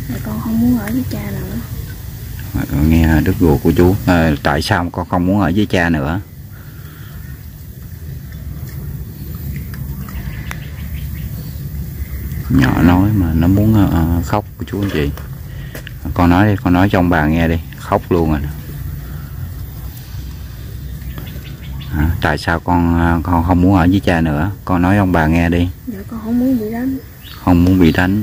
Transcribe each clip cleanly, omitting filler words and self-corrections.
Con không muốn ở với cha nữa. Con nghe đứt ruột của chú. Tại sao con không muốn ở với cha nữa? Nhỏ nói mà nó muốn khóc của chú anh chị. Con nói đi, con nói cho ông bà nghe đi. Khóc luôn rồi. Tại sao con không muốn ở với cha nữa? Con nói ông bà nghe đi. Dạ con không muốn bị đánh. Không muốn bị đánh.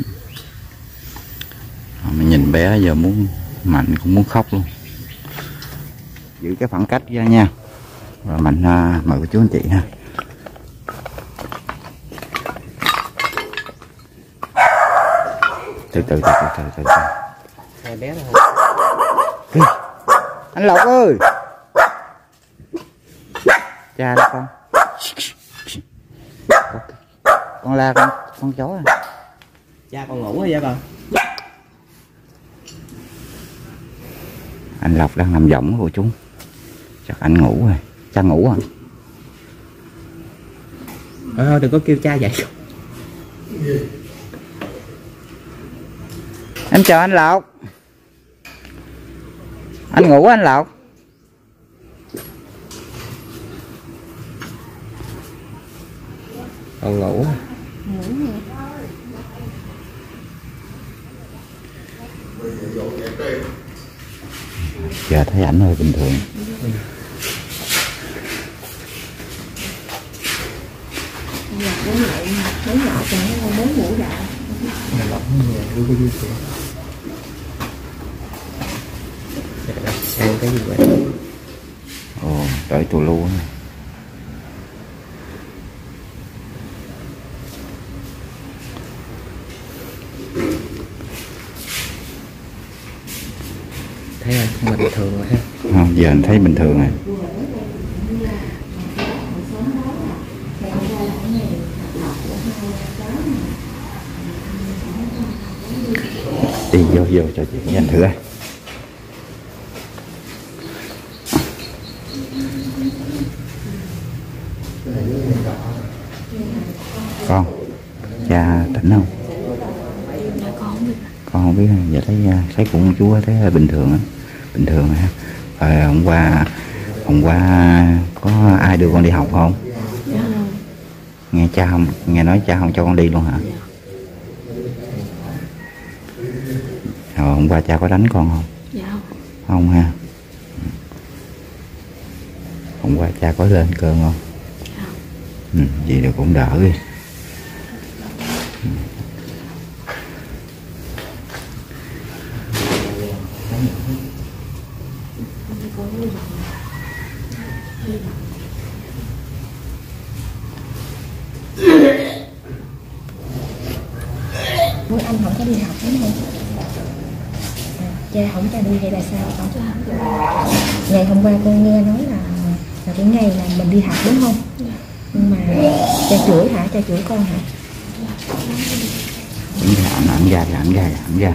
Mà nhìn bé giờ muốn Mạnh cũng muốn khóc luôn. Giữ cái khoảng cách ra nha. Rồi Mạnh mời cô chú anh chị ha. Từ từ. Hai bé đâu? Anh Lộc ơi. Cha đó con. Con la con chó à. Cha con ngủ hay vậy con? Anh Lộc đang nằm võng của chúng. Chắc anh ngủ rồi. Cha ngủ à? Đừng có kêu cha vậy. Em chào anh Lộc. Anh ngủ anh Lộc. Con ngủ. Giờ thấy ảnh hơi bình thường. Bố nhậu còn nó muốn ngủ dậy. Ăn cái gì vậy? Ồ, tới tù lu này. Thấy anh bình thường rồi ha. Không, giờ anh thấy bình thường rồi. Đi vô cho chị với anh thử ơi. Con, cha tỉnh không? Dạ con không biết. Con không biết. Giờ thấy cũng chú thấy hơi bình thường á. Bình thường ha. Rồi hôm qua có ai đưa con đi học không? Dạ không. Nghe cha không? Nghe nói cha không cho con đi luôn hả? Rồi hôm qua cha có đánh con không? Dạ không. Không ha. Hôm qua cha có lên cơn không? Dạ không. Vậy thì cũng đỡ đi. Bố anh không có đi học đúng không? Cha không cho đi hay là sao? Không cho học. Ngày hôm qua con nghe nói là cái ngày là mình đi học đúng không? Nhưng mà cha chửi hả? Cha chửi con hả? Ảnh ra.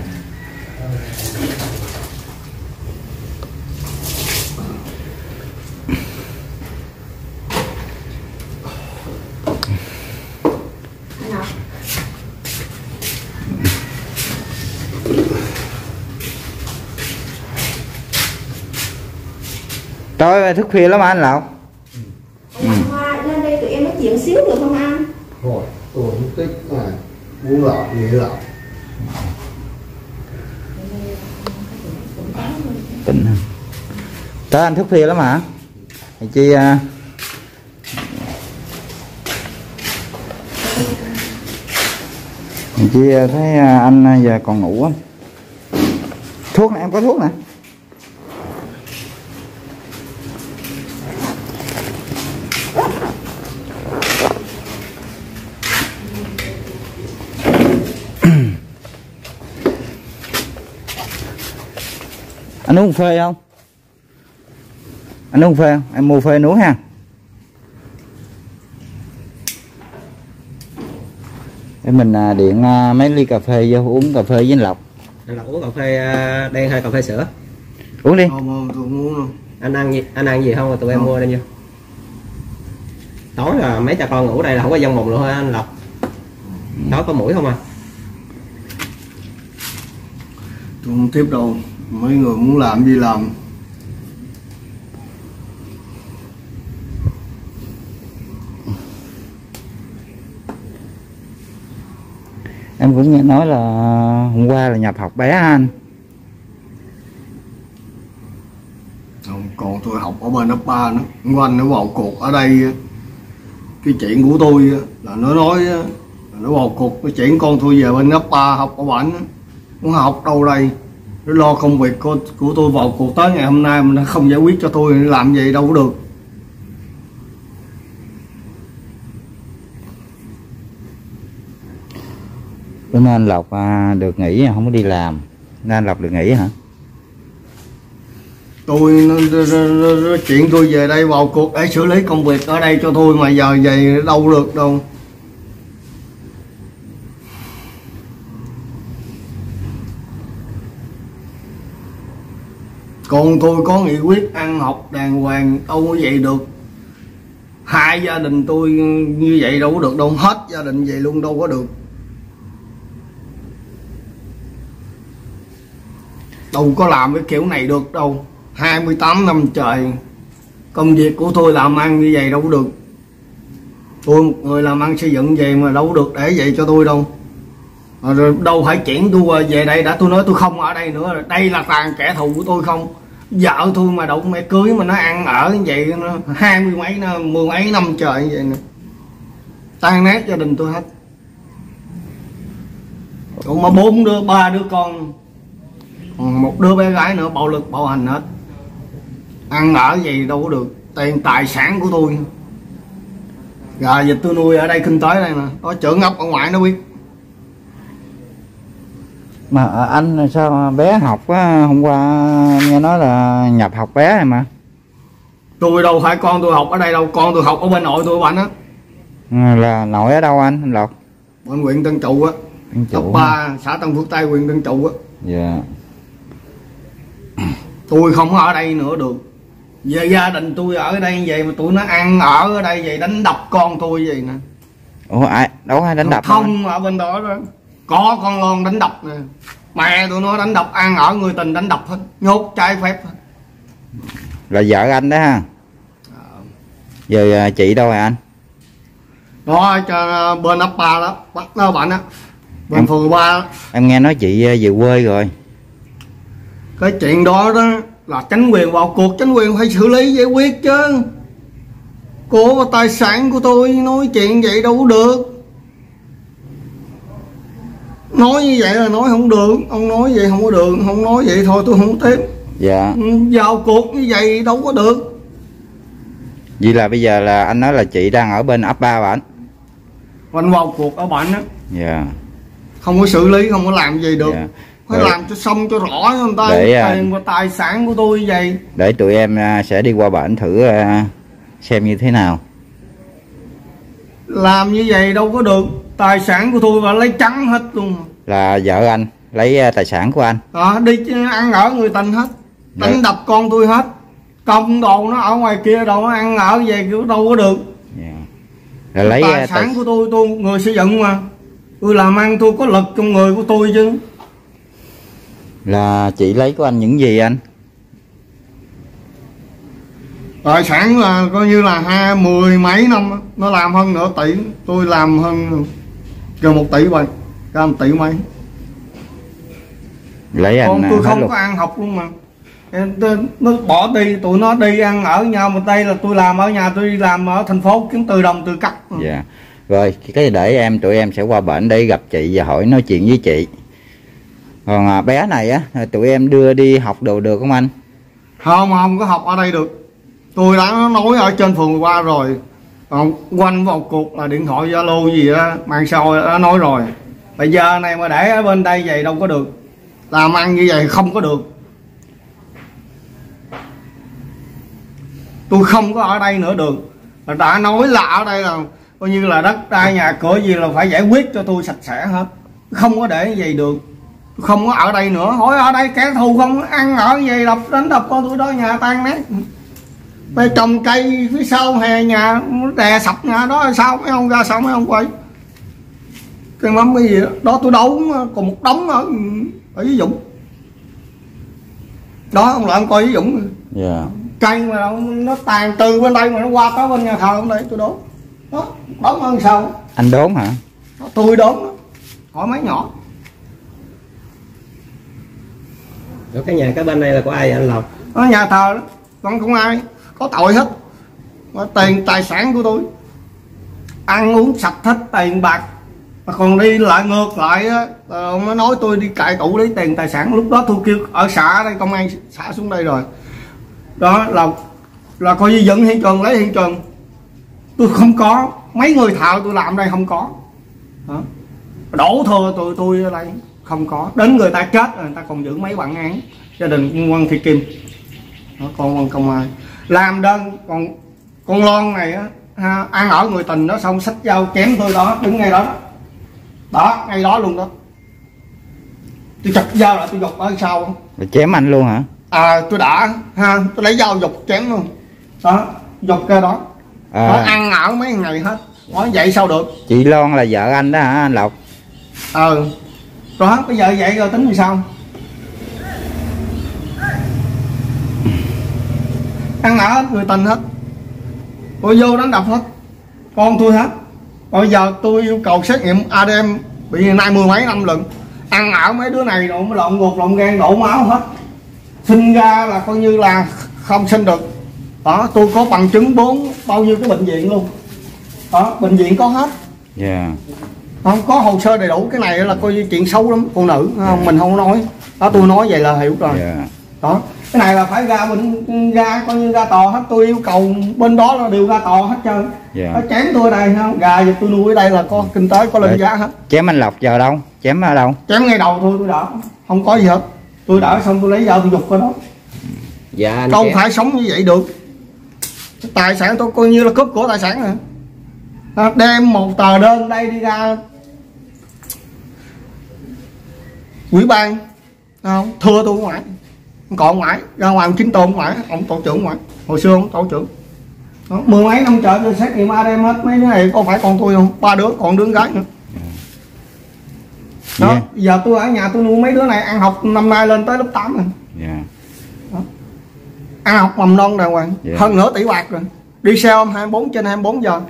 Tối thức khuya lắm anh Lộc. Hoa lên đây tụi em nói chuyện xíu được không anh? Thôi, tôi không thích mà muốn lọc gì lọc. Tỉnh không? Tới anh thức khuya lắm hả? Thì chi thấy anh giờ còn ngủ á. Thuốc này em có thuốc nè. Anh uống phê không? Anh uống phê không? Em mua phê anh uống ha. Để mình điện mấy ly cà phê vô uống cà phê với anh Lộc. Anh Lộc uống cà phê đen hay cà phê sữa? Uống đi. Không, tôi muốn luôn. Anh ăn gì không rồi tụi em mua lên vô. Tối là mấy cha con ngủ đây là không có dông bùng luôn hả anh Lộc? Tối có mũi không à? Tôi không tiếp đâu, mấy người muốn làm gì làm. Em cũng nghe nói là hôm qua là nhập học bé anh. Không, còn tôi học ở bên ấp 3 nữa, quanh nó vào cuộc ở đây. Cái chuyện của tôi là nó nói là nó vào cuộc cái chuyện con tôi về bên ấp 3 học ở bển, muốn học đâu đây, nó lo công việc của tôi vào cuộc tới ngày hôm nay mà nó không giải quyết cho tôi, làm gì đâu có được. Cho nên Lộc được nghỉ, không có đi làm nên Lộc được nghỉ hả? Tôi chuyện tôi về đây vào cuộc để xử lý công việc ở đây cho tôi mà giờ về đâu được đâu. Còn tôi có nghị quyết ăn học đàng hoàng đâu có vậy được. Hai gia đình tôi như vậy đâu có được đâu, hết gia đình vậy luôn đâu có được. Đâu có làm cái kiểu này được đâu. 28 năm trời công việc của tôi làm ăn như vậy đâu có được. Tôi một người làm ăn xây dựng về mà đâu có được để vậy cho tôi đâu. Rồi đâu phải chuyển tôi về đây đã, tôi nói tôi không ở đây nữa. Đây là toàn kẻ thù của tôi không. Vợ tôi mà đậu mẹ cưới mà nó ăn ở như vậy, nó 20 mấy năm, 10 mấy năm trời như vậy nè. Tan nát gia đình tôi hết. Còn mà 3 đứa con, còn một đứa bé gái nữa bạo lực bạo hành hết. Ăn ở gì đâu có được. Tiền tài sản của tôi, gà vịt tôi nuôi ở đây kinh tế đây nè, nó trưởng ấp ở ngoài nó biết. Mà anh sao bé học á, hôm qua nghe nói là nhập học bé này mà. Tôi đâu phải con tôi học ở đây đâu, con tôi học ở bên nội tôi ở bển á. Là nội ở đâu anh Lộc? Bên huyện Tân Trụ á, ấp 3 xã Tân Phước Tây huyện Tân Trụ á. Dạ. Tôi không ở đây nữa được. Về gia đình tôi ở đây vậy mà tụi nó ăn ở đây vậy, đánh đập con tôi vậy nè. Ủa ai đâu ai đánh đập không ở bên đó đó có con lon đánh đập nè, mẹ tụi nó đánh đập, ăn ở người tình đánh đập hết, nhốt trái phép hết. Là vợ anh đó ha? Giờ chị đâu rồi anh? Đó cho bên ấp 3 đó, bắt nó bạn á, bên phường 3 đó. Em nghe nói chị về quê rồi. Cái chuyện đó đó là chính quyền vào cuộc, chính quyền phải xử lý giải quyết chứ. Của tài sản của tôi nói chuyện vậy đâu có được. Nói như vậy là nói không được, ông nói vậy không có được, không nói vậy thôi tôi không tiếp. Dạ. Vào cuộc như vậy đâu có được. Vậy là bây giờ là anh nói là chị đang ở bên ấp 3 bạn. Anh vào cuộc ở bạn á. Dạ. Không có xử lý, không có làm gì được. Dạ. Phải làm cho xong cho rõ cho người ta. Tiền và tài sản của tôi vậy. Để tụi em sẽ đi qua bển thử xem như thế nào. Làm như vậy đâu có được. Tài sản của tôi và lấy trắng hết luôn. Là vợ anh lấy tài sản của anh. Đi ăn ở người tình hết. Đánh đập con tôi hết. Công đồ nó ở ngoài kia đồ nó ăn ở về kiểu đâu có được. Yeah. Là lấy tài sản của tôi người xây dựng mà. Tôi làm ăn tôi có lực trong người của tôi chứ. Là chị lấy của anh những gì anh? Tài sản là coi như là 10 mấy năm. Nó làm hơn nửa tỷ. Tôi làm hơn gần 1 tỷ vậy. Cả 1 tỷ mấy. Lấy anh còn tôi không có ăn học luôn mà. Nó bỏ đi, tụi nó đi ăn ở nhau. Mà đây là tôi làm ở nhà, tôi đi làm ở thành phố kiếm từ đồng từ cắt. Dạ. Rồi cái để tụi em sẽ qua bển để gặp chị và hỏi nói chuyện với chị. Còn bé này á, tụi em đưa đi học đồ được không anh? Không có học ở đây được. Tôi đã nói ở trên phường qua rồi. Còn quanh vào cuộc là điện thoại Zalo gì đó, mạng xã hội đã nói rồi. Bây giờ này mà để ở bên đây vậy đâu có được. Làm ăn như vậy không có được. Tôi không có ở đây nữa được. Đã nói là ở đây là coi như là đất đai nhà cửa gì là phải giải quyết cho tôi sạch sẽ hết. Không có để như vậy được. Không có ở đây nữa. Hỏi ở đây kẻ thù không ăn ở vậy, đánh đập con tôi đó, nhà tan nát. Bây trồng cây phía sau hè nhà đè sập nhà đó, sao mấy ông ra sao mấy ông quay cái mắm cái gì đó, đó tôi đấu còn một đống ở dưới Dũng. Đó ông lại ông coi với Dũng. Dạ. Cây mà nó tàn từ bên đây mà nó qua tới bên nhà thờ ông đây tôi đốn. Đó, đốn hơn sao? Anh đốn hả? Tôi đốn đó. Hỏi mấy nhỏ. Rồi cái nhà cái bên này là của ai vậy anh Lộc? Ở nhà thờ đó, còn không ai có tội hết. Mà tiền tài sản của tôi ăn uống sạch hết tiền bạc. Mà còn đi lại ngược lại á, ông nó nói tôi đi cại tủ lấy tiền tài sản. Lúc đó tôi kêu ở xã ở đây, công an xã xuống đây rồi. Đó là coi như dựng hiện trường, lấy hiện trường. Tôi không có, mấy người thợ tôi làm đây không có. Đó. Đổ thừa tôi ở đây không có. Đến người ta chết rồi người ta còn giữ mấy bản án. Gia đình Quân Thị Kim, đó, con Quân Công Ai làm đơn. Còn con Loan này á, ăn ở người tình đó, xong xách dao chém tôi đó, đứng ngay đó đó, ngay đó luôn đó. Tôi chặt dao lại tôi gục ở sau. Rồi chém anh luôn hả? Tôi đã tôi lấy dao gục chém luôn đó, gục ra đó. Nó ăn ở mấy ngày hết. Nói vậy sao được? Chị Loan là vợ anh đó hả anh Lộc? Rồi bây giờ vậy rồi tính làm sao? Ăn ở hết, người tình hết, tôi vô đánh đập hết con tôi hết. Bây giờ tôi yêu cầu xét nghiệm ADN, bị nay 10 mấy năm lần. Ăn ở mấy đứa này rồi mới lộn ruột lộn gan đổ máu hết. Sinh ra là coi như là không sinh được. Đó, tôi có bằng chứng bao nhiêu cái bệnh viện luôn. Đó, bệnh viện có hết. Dạ. Không có hồ sơ đầy đủ. Cái này là coi như chuyện xấu lắm, phụ nữ mình không nói. Đó, tôi nói vậy là hiểu rồi. Đó, cái này là phải ra coi như ra tòa hết. Tôi yêu cầu bên đó là đều ra tòa hết trơn. Nó chém tôi ở đây không, gà giờ tôi nuôi ở đây là có kinh tế, có lên giá hết. Chém anh Lộc giờ đâu? Chém ở đâu? Chém ngay đầu tôi đỡ, không có gì hết. Tôi đỡ xong tôi lấy dao tôi giục ở đó. Dạ anh không phải sống như vậy được. Tài sản tôi coi như là cướp của tài sản rồi. Đem một tờ đơn đây đi ra ủy ban không thưa tôi ngoại, còn ngoại ra ngoài ông chính tôn ngoại, ông tổ trưởng ngoại, hồi xưa ông tổ trưởng. Đó, 10 mấy năm trời tôi xét nghiệm ADN hết. Mấy đứa này có phải con tôi không? 3 đứa, còn đứa gái nữa. Đó, giờ tôi ở nhà tôi nuôi mấy đứa này ăn học năm nay lên tới lớp 8 rồi. Đó. Ăn học mầm non đàng hoàng, hơn nửa tỷ bạc rồi. Đi xe ôm 24/24 giờ.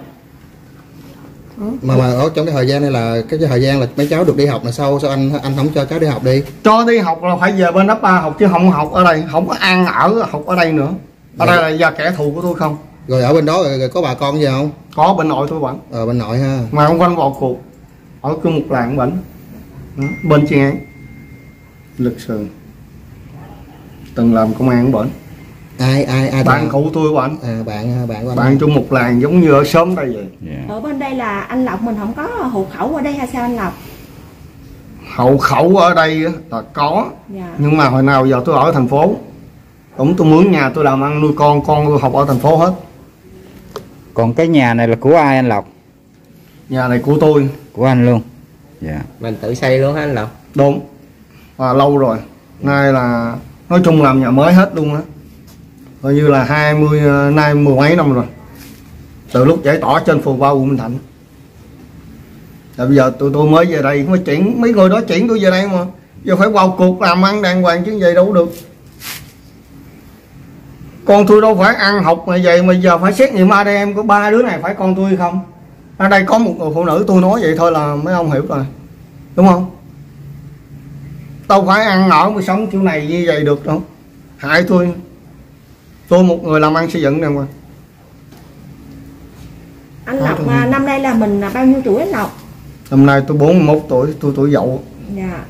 Mà ở trong cái thời gian này là cái thời gian là mấy cháu được đi học là sao anh không cho cháu đi học đi? Cho đi học là phải về bên ấp 3 học chứ không học ở đây, không có ăn ở học ở đây nữa. Ở đây là giờ kẻ thù của tôi không. Rồi ở bên đó rồi có bà con gì không? Có bên nội tôi vẫn. Bên nội ha. Mà ông quanh vào cuộc. Ở chung một làng bệnh. Bên chuyên án Lực Sườn từng làm công an bệnh. Ai bạn cụ tôi bệnh. Bạn chung một làng giống như ở xóm đây vậy. Ở bên đây là anh Lộc mình không có hộ khẩu ở đây hay sao anh Lộc? Hộ khẩu ở đây là có. Nhưng mà hồi nào giờ tôi ở thành phố. Cũng tôi mướn nhà tôi làm ăn nuôi con tôi học ở thành phố hết. Còn cái nhà này là của ai anh Lộc? Nhà này của tôi. Của anh luôn. Dạ. Mình tự xây luôn hả anh Lộc? Đúng. Lâu rồi. Nay là nói chung làm nhà mới hết luôn á. Coi như là nay 10 mấy năm rồi. Từ lúc giải tỏa trên phường 3 quận Bình Thạnh. Rồi bây giờ tôi mới về đây mới chuyển mấy người đó chuyển tôi về đây mà. Giờ phải vào cuộc làm ăn đàng hoàng chứ vậy đâu được. Con tôi đâu phải ăn học mà vậy mà giờ phải xét nghiệm ADN của 3 đứa này phải con tôi không? Ở đây có một người phụ nữ tôi nói vậy thôi là mấy ông hiểu rồi. Đúng không? Đâu phải ăn ở mà sống kiểu này như vậy được đâu. Hại tôi. Tôi một người làm ăn xây dựng nè mà. Anh Lộc mà năm nay là mình bao nhiêu tuổi anh Lộc? Năm nay tôi 41 tuổi, tôi tuổi Dậu. Dạ.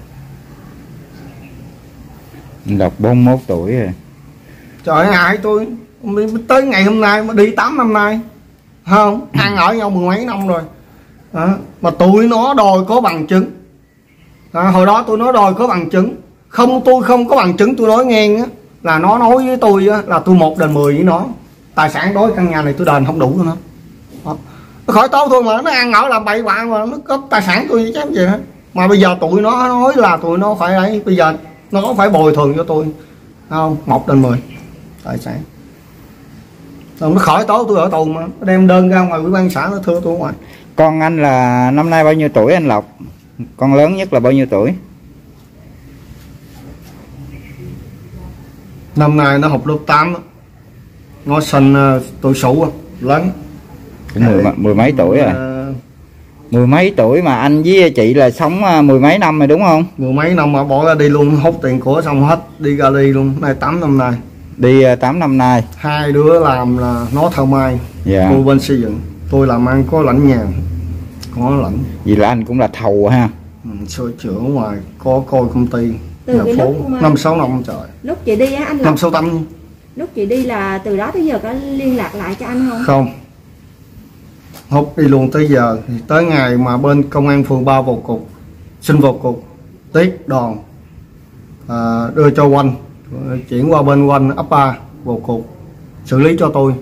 Anh Lộc 41 tuổi rồi. Trời ơi, hại tôi. Tới ngày hôm nay mà đi 8 năm nay. Không, ăn ở nhau 10 mấy năm rồi. Đó. Mà tụi nó đòi có bằng chứng. Hồi đó tôi nói đòi có bằng chứng. Tôi không có bằng chứng tôi nói nghe á. Là nó nói với tôi á, là tôi 1 đền 10 với nó. Tài sản đối căn nhà này tôi đền không đủ cho nó. Nó khỏi tố thôi mà nó ăn ở làm bậy bạ mà nó cướp tài sản tôi chứ gì hết. Mà bây giờ tụi nó nói là tụi nó phải ấy, bây giờ nó phải bồi thường cho tôi. Không, 1 đền 10 tài sản. Rồi nó khỏi tố tôi ở tù mà, nó đem đơn ra ngoài ủy ban xã nó thưa tôi ngoài. Con anh là năm nay bao nhiêu tuổi anh Lộc? Con lớn nhất là bao nhiêu tuổi? Năm nay nó học lớp 8 đó. Nó sinh tuổi Sửu lớn. Mười mấy tuổi rồi. Mười mấy tuổi mà anh với chị là sống mười mấy năm rồi đúng không? Mười mấy năm mà bỏ ra đi luôn, hút tiền của xong hết, đi ra đi luôn. Nay 8 năm nay. Đi 8 năm nay. Hai đứa làm là nó thợ may, Dạ. cô bên xây dựng, tôi làm ăn có lãnh nhà, có lãnh. Vì là anh cũng là thầu ha. Sửa chữa ngoài, có coi công ty, Từ nhà cái phố, lúc mà- 5-6 năm trời. Lúc chị đi á anh Lộc, 5-6 năm. lúc chị đi là từ đó tới giờ có liên lạc lại cho anh không? Không. Hút đi luôn tới giờ, thì tới ngày mà bên công an phường 3 vào cục, xin vào cục, tiết đòn, đưa cho Quanh, chuyển qua bên Quanh ấp 3 vào cục, xử lý cho tôi.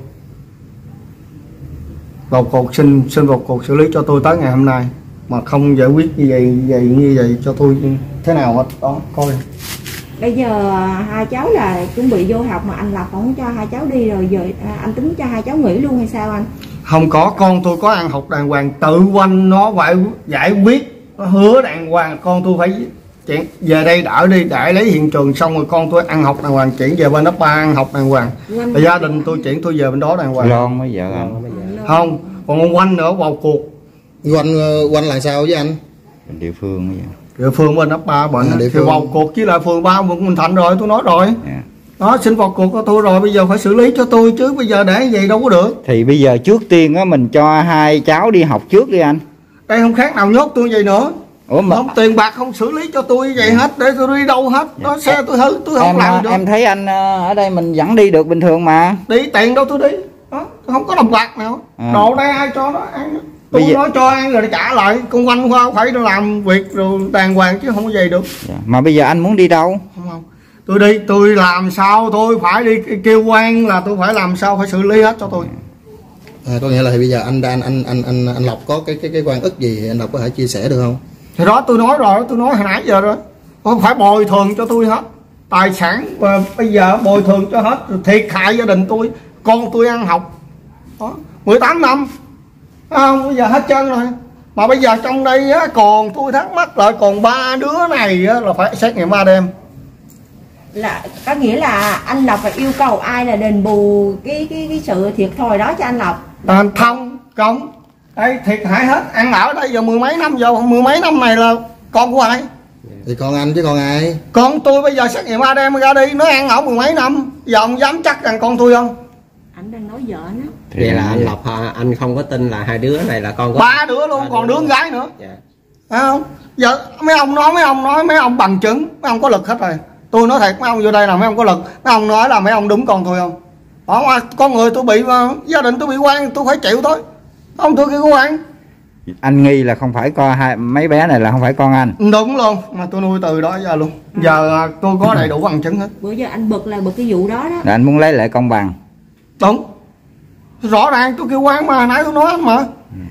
Vào cục xin vào cục xử lý cho tôi tới ngày hôm nay mà không giải quyết như vậy cho tôi thế nào hết đó, coi. Bây giờ hai cháu là chuẩn bị vô học mà anh Lộc không cho hai cháu đi rồi, giờ anh tính cho hai cháu nghỉ luôn hay sao anh? Không có, con tôi có ăn học đàng hoàng, tự Quanh nó phải giải quyết, nó hứa đàng hoàng, con tôi phải chuyển về đây đỡ đi, để lấy hiện trường xong rồi con tôi ăn học đàng hoàng, chuyển về bên ấp 3 ăn học đàng hoàng. Và gia đình tôi chuyển tôi về bên đó đàng hoàng. Lon mấy vợ anh. Không, còn ông Quanh nữa vào cuộc. Quanh là sao với anh? Địa phương bây giờ. Địa phương bên ấp 3 bệnh địa thì phương. vào cuộc với lại phường 3 Bình Thạnh rồi, tôi nói rồi. Yeah. Đó, xin vào cuộc của tôi rồi, bây giờ phải xử lý cho tôi chứ, bây giờ để vậy đâu có được. Thì bây giờ trước tiên á mình cho hai cháu đi học trước đi anh. Đây không khác nào nhốt tôi vậy nữa. Ủa mà Không tiền bạc không xử lý cho tôi vậy hết, để tôi đi đâu hết. Đó, xe tôi hư, tôi không làm được. em thấy anh ở đây mình vẫn đi được bình thường mà. Đi tiền đâu tôi đi. Đó, tôi không có đồng bạc nào. Đồ đây ai cho nó ăn. Tôi Bây giờ- nói cho ăn rồi để trả lại. Con Quanh qua phải làm việc rồi đàng hoàng chứ không có về được. Dạ. Mà bây giờ anh muốn đi đâu? Không. Tôi đi, tôi làm sao tôi phải đi kêu quan là tôi phải làm sao phải xử lý hết cho tôi. Có nghĩa là thì bây giờ anh Lộc có cái quan ức gì thì anh Lộc có thể chia sẻ được không? Thì đó tôi nói rồi, tôi nói hồi nãy giờ rồi. Không phải bồi thường cho tôi hết. Tài sản và bây giờ bồi thường cho hết, thiệt hại gia đình tôi, con tôi ăn học. Đó, 18 năm. Bây giờ hết trơn rồi. Mà bây giờ trong đây á, còn tôi thắc mắc lại còn 3 đứa này á, là phải xét nghiệm 3 đêm. Là có nghĩa là anh Lộc phải yêu cầu ai là đền bù cái sự thiệt thòi đó cho anh Lộc? Thông, công. Đây thiệt hại hết, ăn ở đây giờ mười mấy năm, giờ mười mấy năm này là con của ai? Thì con anh chứ con ai? Con tôi bây giờ xét nghiệm ADN ra đi, nó ăn ở mười mấy năm, giờ ông dám chắc rằng con tôi không? Anh đang nói vợ nó. Vậy là anh Lộc anh không có tin là hai đứa này là con của 3 đứa luôn, còn đứa con gái nữa. Dạ. Thấy không? Giờ mấy ông bằng chứng, mấy ông có lực hết rồi. Tôi nói thiệt, mấy ông vô đây là mấy ông có lực. Mấy ông nói là mấy ông đúng con tôi không? Đó, con người tôi bị, gia đình tôi bị quan, tôi phải chịu thôi. Không, tôi kêu quan. Anh nghi là không phải mấy bé này là không phải con anh. Đúng luôn, mà tôi nuôi từ đó giờ luôn. Giờ tôi có đầy đủ bằng chứng hết. Bữa giờ anh bực là bực cái vụ đó đó. Là anh muốn lấy lại công bằng. Đúng. Rõ ràng tôi kêu quan mà, nãy tôi nói anh mà.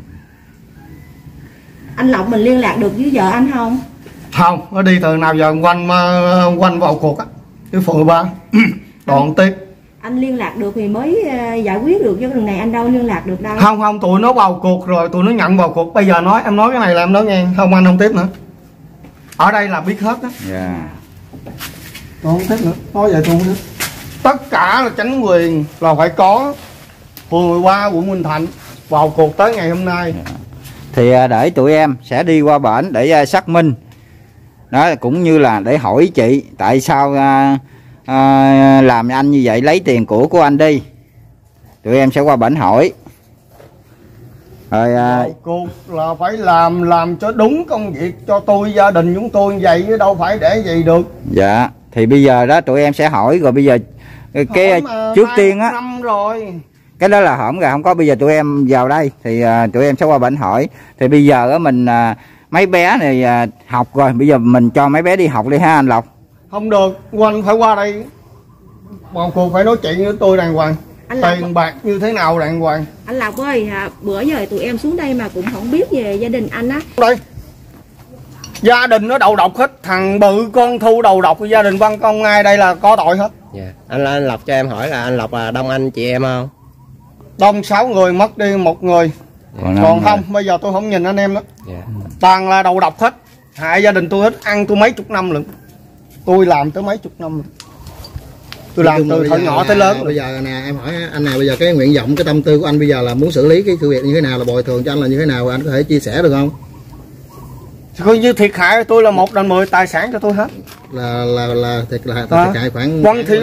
Anh Lộc mình liên lạc được với vợ anh không? Không, nó đi từ nào giờ quanh vào cuộc á. Cái phường 3. Đoạn tiếp. Anh liên lạc được thì mới giải quyết được, chứ lần này anh đâu liên lạc được đâu. Không, tụi nó vào cuộc rồi, tụi nó nhận vào cuộc. Bây giờ nói, em nói cái này là em nói nghe. Không, anh không tiếp nữa. Ở đây là biết hết á. Dạ. Tôi không tiếp nữa, nói vậy tôi không tiếp. Tất cả là chính quyền là phải có. Phường 13, quận Bình Thạnh vào cuộc tới ngày hôm nay. Thì để tụi em sẽ đi qua bển để xác minh. Đó, cũng như là để hỏi chị tại sao làm anh như vậy, lấy tiền của anh đi. Tụi em sẽ qua bển hỏi. Rồi Vào cuộc là phải làm cho đúng công việc cho tôi, gia đình chúng tôi như vậy chứ đâu phải để vậy được. dạ, thì bây giờ đó tụi em sẽ hỏi rồi bây giờ cái trước tiên á, năm rồi. cái đó là hổm rồi không có, bây giờ tụi em vào đây thì tụi em sẽ qua bển hỏi. Thì bây giờ á mình mấy bé này học rồi, bây giờ mình cho mấy bé đi học đi ha anh Lộc. Không được, Quanh phải qua đây. Vào cuộc phải nói chuyện với tôi đàng hoàng. Anh Lộc, Tiền bạc như thế nào đàng hoàng. anh Lộc ơi, bữa giờ tụi em xuống đây mà cũng không biết về gia đình anh á. Đây, gia đình nó đầu độc hết. Thằng Bự con Thu đầu độc, gia đình Văn Công ai đây là có tội hết. Dạ. Anh Lộc cho em hỏi là anh Lộc là đông anh chị em không? Đông 6 người mất đi 1 người. Còn không, bây giờ tôi không nhìn anh em nữa. Dạ. Toàn là đầu độc hết. Hại gia đình tôi hết, ăn tôi mấy chục năm lận. Tôi làm tới mấy chục năm lận. tôi làm từ thời nhỏ tới lớn. Bây giờ nè em hỏi anh nè, bây giờ cái nguyện vọng, cái tâm tư của anh bây giờ là muốn xử lý cái sự việc như thế nào, là bồi thường cho anh là như thế nào, anh có thể chia sẻ được không? Coi như thiệt hại tôi là 1 đến 10 tài sản cho tôi hết. Là thiệt hại khoảng con thì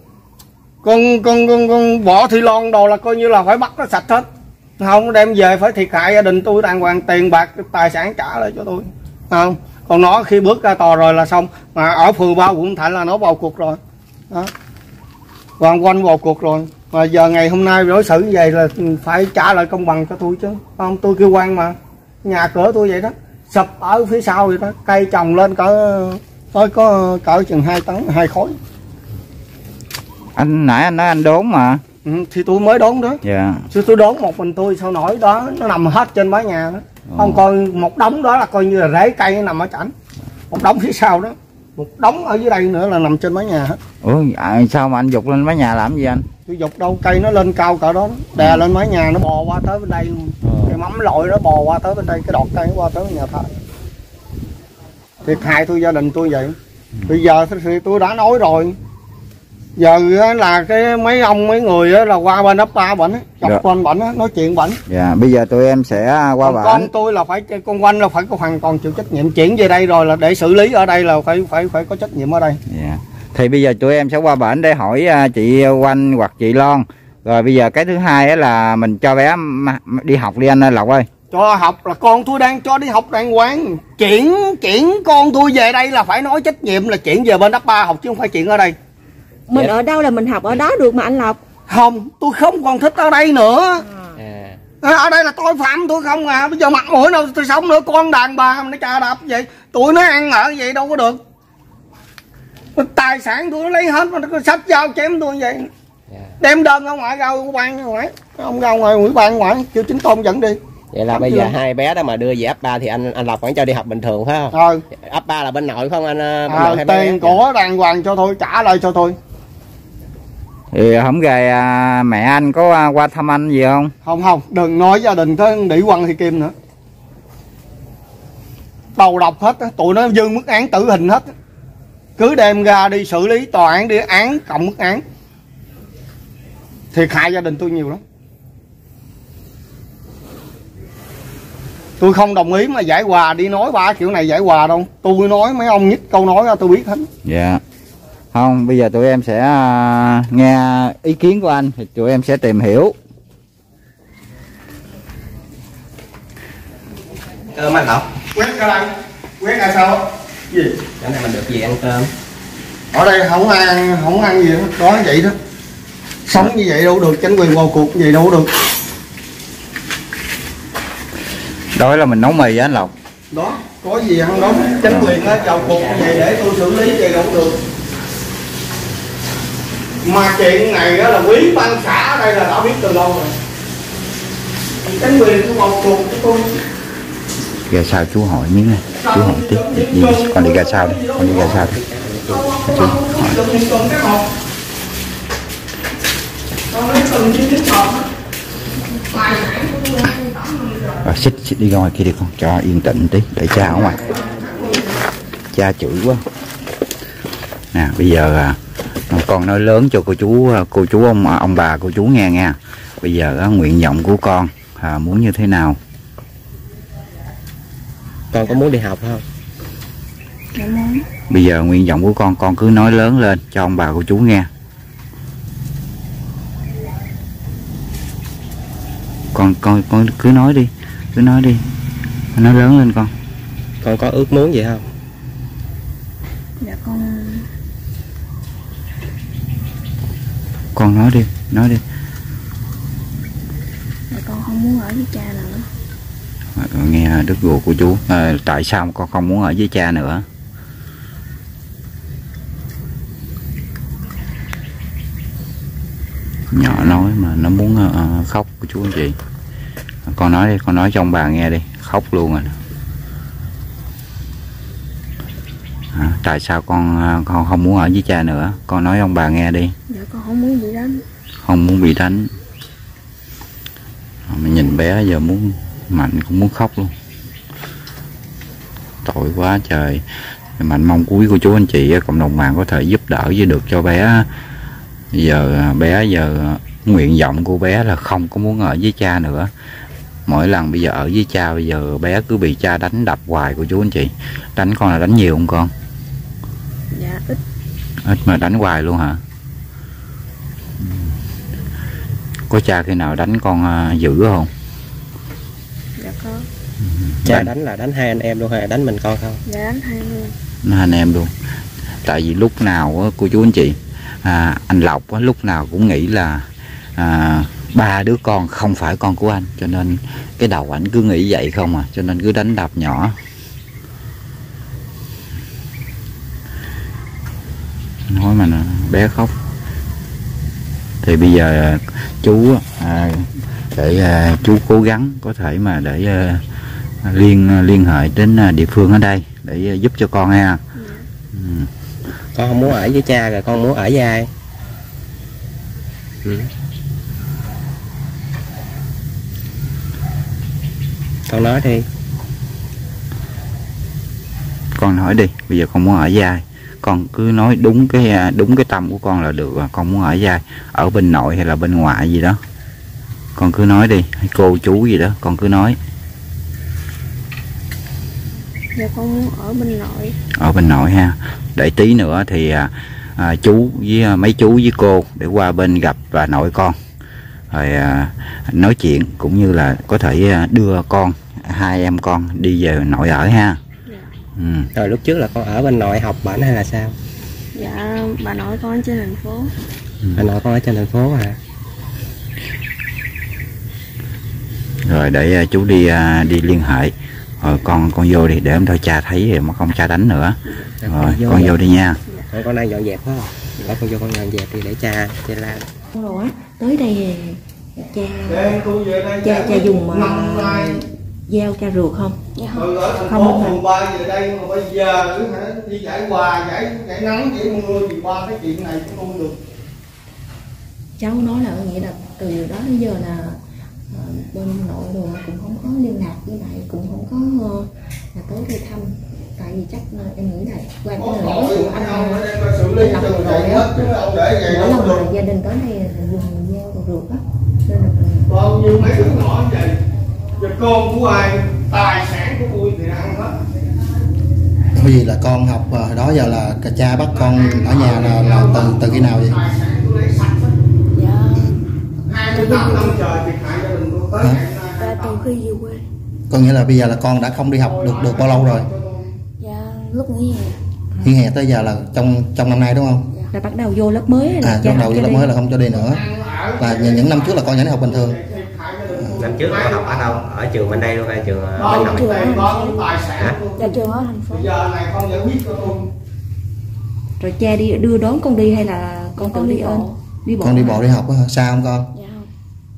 con vỏ thì lon đồ là coi như là phải bắt nó sạch hết, không đem về phải thiệt hại gia đình tôi đàng hoàng, tiền bạc tài sản trả lại cho tôi, không. Còn nó khi bước ra tòa rồi là xong, mà ở phường 3 quận Thạnh là nó vào cuộc rồi đó, hoàn quanh vào cuộc rồi, mà giờ ngày hôm nay đối xử như vậy là phải trả lại công bằng cho tôi chứ, không. Tôi kêu quan mà, nhà cửa tôi vậy đó, sụp ở phía sau vậy đó, cây trồng lên có cỡ chừng 2 tấn 2 khối. Anh nãy anh nói anh đốn mà. Thì tôi mới đốn đó. Dạ. Chứ tôi đốn một mình tôi sao nổi đó, nó nằm hết trên mái nhà đó. Không, coi một đống đó là coi như là rễ cây nó nằm ở chảnh, một đống phía sau đó, một đống ở dưới đây nữa là nằm trên mái nhà hết. Ủa sao mà anh giục lên mái nhà làm gì anh? Tôi giục đâu, cây nó lên cao cỡ đó, đè lên mái nhà nó bò qua tới bên đây luôn. Cái mắm lội nó bò qua tới bên đây, cái đọt cây nó qua tới nhà thờ. Thiệt hại tôi, gia đình tôi vậy. Bây giờ thì tôi đã nói rồi, giờ là cái mấy ông mấy người là qua bên ấp 3 bệnh, chọc bên bệnh nói chuyện bệnh. Dạ, bây giờ tụi em sẽ qua bển. Con tôi là phải, con Quanh là phải có hoàn toàn chịu trách nhiệm, chuyển về đây rồi là để xử lý ở đây là phải có trách nhiệm ở đây. Dạ. Thì bây giờ tụi em sẽ qua bển để hỏi chị Quanh hoặc chị Loan. Rồi bây giờ cái thứ hai á là mình cho bé đi học đi anh Lộc ơi. Cho học là con tôi đang cho đi học đàng hoàng. Chuyển con tôi về đây là phải nói trách nhiệm là chuyển về bên ấp 3 học chứ không phải chuyện ở đây. Mình ở đâu là mình học ở đó được mà anh Lộc. Không, tôi không còn thích ở đây nữa. Ở đây là tội phạm tôi không à. Bây giờ mặt mũi đâu tôi sống nữa, con đàn bà nó chà đạp vậy, tụi nó ăn ở vậy đâu có được. Tài sản tôi nó lấy hết mà nó có sách dao chém tôi vậy. Đem đơn ra ngoài, ra ủy ban ngoài, ông ra ngoài ủy ban ngoài kêu Chính Tôn dẫn đi. Vậy là bây giờ hai bé đó mà đưa về ấp 3 thì anh Lộc vẫn cho đi học bình thường phải không? Thôi. Ấp 3 là bên nội phải không anh? Bên nội hay tiền của đàng hoàng cho tôi, trả lại cho tôi. Thì không gầy mẹ anh có qua thăm anh gì không? Không, đừng nói gia đình tới đỉ Quăng thì Kim nữa. Đầu độc hết, tụi nó dư mức án tử hình hết. Cứ đem ra đi xử lý tòa án, đi án cộng mức án. Thiệt hại gia đình tôi nhiều lắm. Tôi không đồng ý mà giải hòa đi nói ba kiểu này giải hòa đâu. Tôi nói mấy ông nhích câu nói ra tôi biết hết. Dạ. Không, bây giờ tụi em sẽ nghe ý kiến của anh thì tụi em sẽ tìm hiểu. Cơm anh Lộc. Quét ra đây. Quét ra sao? Gì? Chỗ này mình được gì ăn cơm? Ở đây không ăn gì hết. Đó vậy đó. Sống như vậy đâu được, chính quyền vào cuộc như vậy đâu được. Đó là mình nấu mì với anh Lộc. Đó, có gì ăn đó. Chính quyền vào cuộc như vậy để tôi xử lý vậy đâu được. Mà chuyện này đó là quý ban xã ở đây là đã biết từ lâu rồi. Chính quyền tôi vào cuộc cho tôi. Gà sao chú hỏi miếng này, chú hỏi tiếp con đi gà sao đi, con đi gà sao đi. Chú hỏi. Rồi xích đi ra ngoài kia đi con, cho yên tĩnh tí để cha ở ngoài. Cha chửi quá. Nè bây giờ con nói lớn cho cô chú ông bà cô chú nghe nha. Bây giờ nguyện vọng của con muốn như thế nào? Con có muốn đi học không? Bây giờ nguyện vọng của con cứ nói lớn lên cho ông bà cô chú nghe. Con cứ nói đi, nói lớn lên con. Con có ước muốn gì không? Dạ Con nói đi. Dạ con không muốn ở với cha nữa. Nghe đứt ruột của chú. Tại sao con không muốn ở với cha nữa? Nhỏ nói mà nó muốn khóc của chú anh chị. Con nói đi, con nói cho ông bà nghe đi, khóc luôn rồi. Tại sao con không muốn ở với cha nữa? Con nói ông bà nghe đi. Dạ con không muốn bị đánh. Không muốn bị đánh. Mà nhìn bé giờ muốn Mạnh cũng muốn khóc luôn. Tội quá trời. Mạnh mong quý của chú anh chị cộng đồng mạng có thể giúp đỡ với được cho bé Giờ bé nguyện vọng của bé là không có muốn ở với cha nữa. Mỗi lần bây giờ ở với cha, bây giờ bé cứ bị cha đánh đập hoài của chú anh chị. Đánh con là đánh nhiều không con? Dạ ít. Ít mà đánh hoài luôn hả? Có cha khi nào đánh con dữ không? Dạ có. Cha đánh là đánh hai anh em luôn hay là đánh mình con không? Dạ đánh hai luôn. Hai anh em luôn. Tại vì lúc nào cô chú anh chị, anh Lộc lúc nào cũng nghĩ là ba đứa con không phải con của anh, cho nên cái đầu ảnh cứ nghĩ vậy không cho nên cứ đánh đập nhỏ. Nói mà bé khóc. Thì bây giờ chú để chú cố gắng có thể mà để liên hệ đến địa phương ở đây để giúp cho con ha. Con không muốn ở với cha rồi con muốn ở với ai? Con nói đi. Con nói đi, bây giờ con muốn ở với ai? Con cứ nói đúng cái tâm của con là được. Con muốn ở với ai? Ở bên nội hay là bên ngoại gì đó, con cứ nói đi. Hay cô chú gì đó con cứ nói. Dạ con muốn ở bên nội. Ở bên nội ha. Để tí nữa thì chú với mấy chú với cô để qua bên gặp bà nội con, rồi nói chuyện cũng như là có thể đưa con, hai em con đi về nội ở ha. Dạ. Rồi lúc trước là con ở bên nội học bển hay là sao? Dạ bà nội con ở trên thành phố. Bà nội con ở trên thành phố à? Rồi để chú đi liên hệ. Rồi con vô đi để em thôi cha thấy rồi mà không cha đánh nữa. Rồi con vô đi nha. Con đang dọn dẹp phải không? Con vô con dọn dẹp đi để cha la. Rồi á, tới đây cha dùng dao cha ruột không? Dạ không. Không luôn hả? Ba về đây mà bây giờ đi giải quà, giải nắng, giải mưa gì ba cái chuyện này cũng không được. Cháu nói là nghĩa là từ đó đến giờ là bên nội đồ cũng không có liên lạc với lại, cũng không có là tới đây thăm. Tại vì chắc em nghĩ là qua cái lời nói của anh Lộc vừa rồi á, mỗi lần mà gia đình tới đây là dùng dao đồ ruột á, nên là bao nhiêu mấy đứa nhỏ vậy, giờ con của ai, tài sản của tôi thì ăn hết. Bởi vì là con học hồi đó giờ là cha bắt con ở nhà là từ khi nào vậy? Dạ 28 năm trời thiệt hại gia đình tôi tới ngày nay. dạ từ khi về quê. Có nghĩa là bây giờ là con đã không đi học được bao lâu rồi? Dạ lúc nghỉ hè. Nghỉ hè tới giờ là trong năm nay đúng không? là bắt đầu vô lớp mới hay là Bắt đầu vô lớp mới là không cho đi nữa. Là những năm trước là con vẫn đi học bình thường. Năm trước con học ở đâu? Ở trường bên đây luôn hay trường bên nội? Dạ trường ở thành phố. Giờ này con giải quyết cho tôi. rồi cha đi đưa đón con đi hay là con tự đi ơn? Đi bộ. Con đi bộ đi học á, xa không con? Dạ không.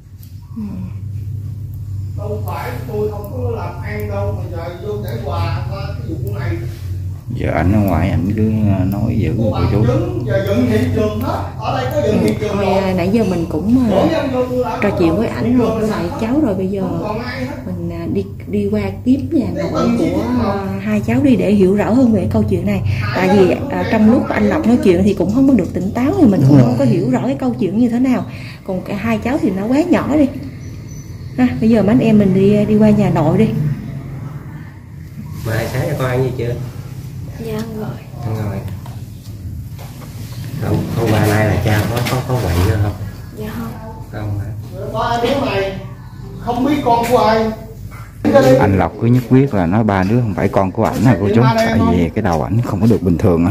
Đâu phải tôi không có làm ăn đâu mà giờ vô giải quà cái vụ này. Giờ anh ở ngoài anh cứ nói dữ Cô cô chú. giờ dựng hiện trường hết. Ở đây có dựng hiện trường Thôi rồi. nãy giờ mình cũng trò chuyện với ảnh rồi với lại cháu rồi, bây giờ Còn ai hết. mình đi qua kiếm nhà nội của hai cháu đi để hiểu rõ hơn về cái câu chuyện này. Tại vì trong lúc anh Lộc nói chuyện thì cũng không có được tỉnh táo, thì mình cũng không có hiểu rõ cái câu chuyện như thế nào. Còn cả hai cháu thì nó quá nhỏ đi ha. Bây giờ mấy anh em mình đi qua nhà nội đi. Mà hai sáng cho con ăn gì chưa? Dạ ăn rồi. Ăn rồi. Hôm qua nay là cha có quậy nữa không? Dạ không. Không hả? Ba đứa này không biết con của ai. Anh Lộc cứ nhất quyết là nói ba đứa không phải con của ảnh cô chú. Tại vì cái đầu ảnh không có được bình thường á.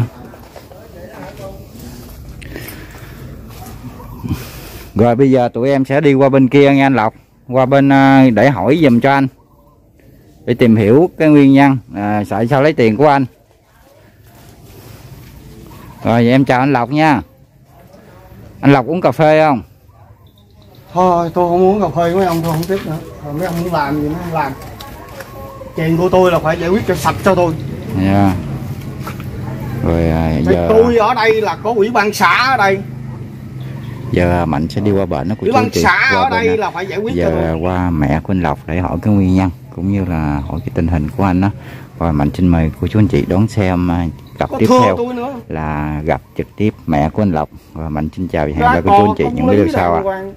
Rồi bây giờ tụi em sẽ đi qua bên kia nha anh Lộc. Qua bên để hỏi giùm cho anh, để tìm hiểu cái nguyên nhân tại sao lấy tiền của anh. Rồi vậy em chào anh Lộc nha. Anh Lộc uống cà phê không? Thôi tôi không uống cà phê với ông, tôi không tiếp nữa. Rồi mấy ông muốn làm gì mấy ông làm. Chuyện của tôi là phải giải quyết cho sạch cho tôi. Yeah. Rồi giờ tôi ở đây là có ủy ban xã ở đây. Giờ Mạnh sẽ đi qua bệnh nó của Ủy ban xã ở đây là phải giải quyết cho tôi. Giờ qua mẹ của anh Lộc để hỏi cái nguyên nhân cũng như là hỏi cái tình hình của anh đó. Rồi Mạnh xin mời cô chú anh chị đón xem tập Có tiếp thưa theo tôi nữa. là gặp trực tiếp mẹ của anh Lộc. Và mình xin chào và hẹn Ra gặp lại cô chú anh chị công những lý video sau ạ. đàng hoàng.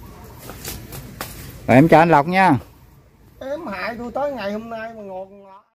Rồi em chào anh Lộc nha. Em hại tôi tới ngày hôm nay mà ngọt ngọt.